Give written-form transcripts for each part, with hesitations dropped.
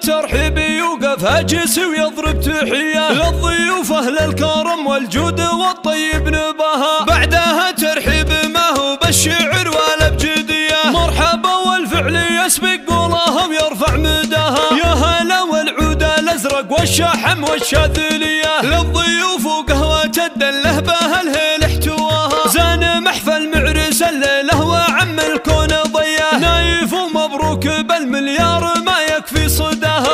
الترحيب يوقف هاجس ويضرب تحية للضيوف أهل الكرم والجود والطيب نباها. بعدها ترحيب ما هو بالشعر ولا بجدية، مرحبا والفعل يسبق قولها ويرفع مداها. يا هلا والعود الأزرق والشحم والشاذلية للضيوف وقهوة الدله بها الهيل احتواها. زان محفل معرس الليلة وعم الكون ضياه، نايف ومبروك بالمليار ما يكفي صداها.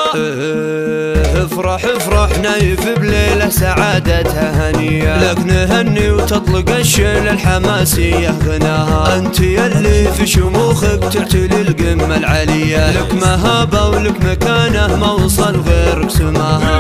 افرح افرح نايف بليلة سعادتها هنية، لك نهني وتطلق الشيل الحماسية غناها. انت يلي في شموخك تعتلي القمة العالية، لك مهابة ولك مكانه ما وصل غيرك سماها.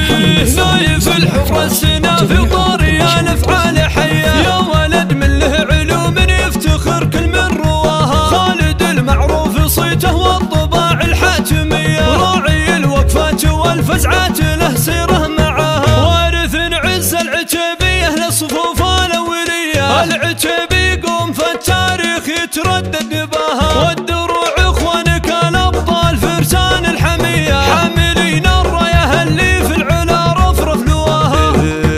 نايف الحفرة السنافي وطاري الافعال حية، يا ولد من له علوم يفتخر كل من رواها. خالد المعروف صيته والطباع الحاتمية، راعي الوقفات والفزعات له سيره معاها. وارث عز العتيبية للصفوف الأولية، العتيبي يقوم في التاريخ يتردد بها. والدروع اخوانك الابطال فرسان الحمية، حاملين الراية اللي في العلا رفرف لواها.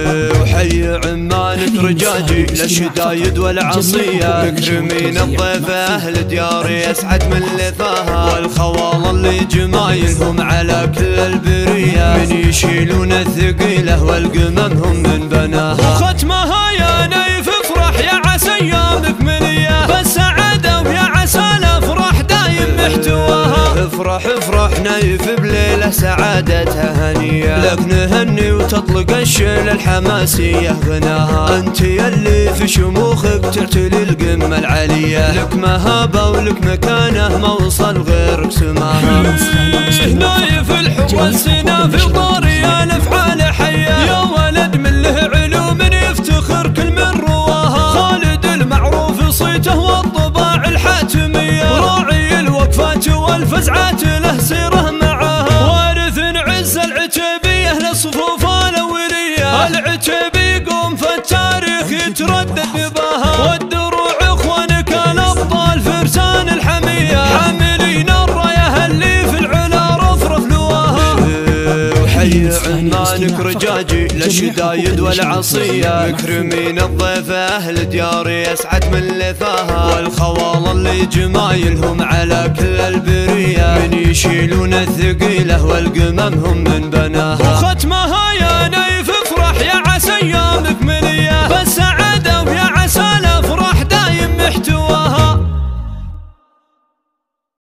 وحي عمانك رجاجي للشدايد والعصية، مكرمين الضيف اهل دياري يسعد من لثاها. والخوال اللي جمايلهم على كل البرية، من يشيلون الثقيلة والقمم هم من بناها. وختمها يا نايف افرح يا عسى ايامك منية بالسعادة، ويا عسى الافراح دايم محتواها. افرح افرح نايف بليلة سعادتها هنية، لك نهني وتطلق الشيل الحماسية غناها. انت يلي في شموخك تعتلي القمة العالية، لك مهابة ولك مكانه ما وصل غيرك سماها. نايف الحوى السنافي وطاري الافعال حية، يا ولد من له علوم يفتخر كل من رواها. خالد المعروف صيته والطباع الحاتمية، راعي الوقفات والفزعات له سيره معاها. وارث عز العتيبية للصفوف الأولية، العتيبي يقوم في التاريخ يتردد بها. والدروع اخوانك الابطال فرسان الحمية، حاملين الراية اللي في العلا رفرف لواها. وحي عمانك رجاجي للشدايد والعصية، مكرمين الضيف اهل دياري يسعد من لثاها. والخوال اللي جمايلهم على كل البرية، من يشيلون الثقيلة والقمم هم من بناها. وختمها